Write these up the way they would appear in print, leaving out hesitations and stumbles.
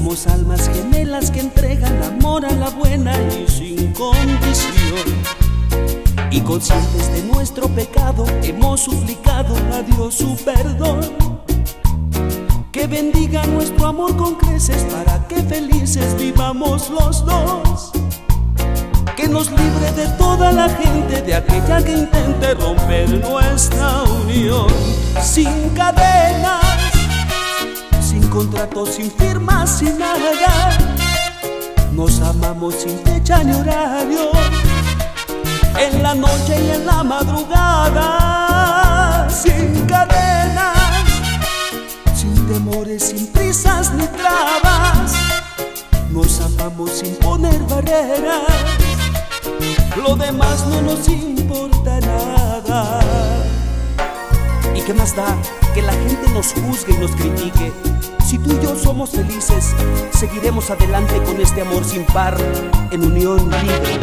Somos almas gemelas que entregan amor a la buena y sin condición. Y conscientes de nuestro pecado hemos suplicado a Dios su perdón. Que bendiga nuestro amor con creces para que felices vivamos los dos. Que nos libre de toda la gente, de aquella que intente romper nuestra unión. Sin cadenas, sin contratos, sin firmas, sin nada. Nos amamos sin fecha ni horario, en la noche y en la madrugada. Sin cadenas, sin temores, sin prisas ni trabas. Nos amamos sin poner barreras, lo demás no nos importa nada. ¿Y qué más da que la gente nos juzgue y nos critique? Si tú y yo somos felices, seguiremos adelante con este amor sin par, en unión libre.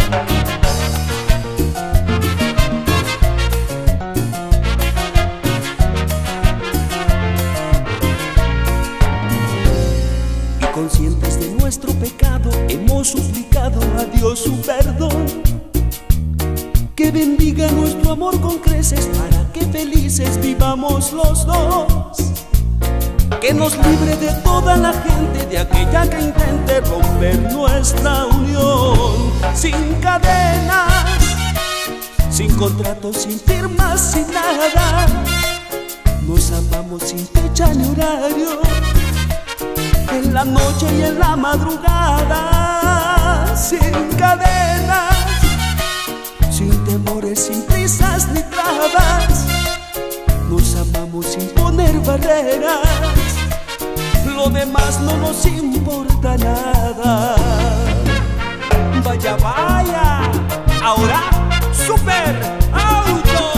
Y conscientes de nuestro pecado, hemos suplicado a Dios su perdón. Que bendiga nuestro amor con creces para que felices vivamos los dos. Que nos libre de toda la gente, de aquella que intente romper nuestra unión. Sin cadenas, sin contratos, sin firmas, sin nada. Nos amamos sin fecha ni horario, en la noche y en la madrugada. Sin cadenas, sin temores, sin prisas ni trabas. Nos amamos sin poner barreras, lo demás no nos importa nada. Vaya, vaya, ahora Super Auto.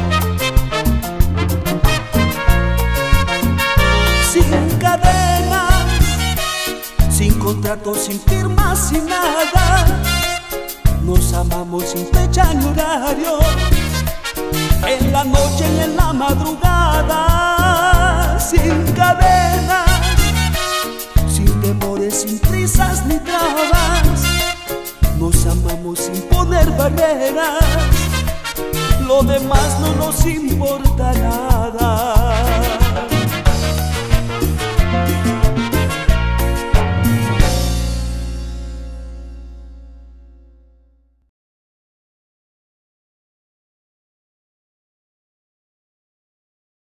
Sin cadenas, sin contratos, sin firmas, sin nada. Nos amamos sin fecha ni horario, en la noche y en la madrugada. Sin cadenas, sin temores, sin prisas ni trabas. Nos amamos sin poner barreras, lo demás no nos importa nada.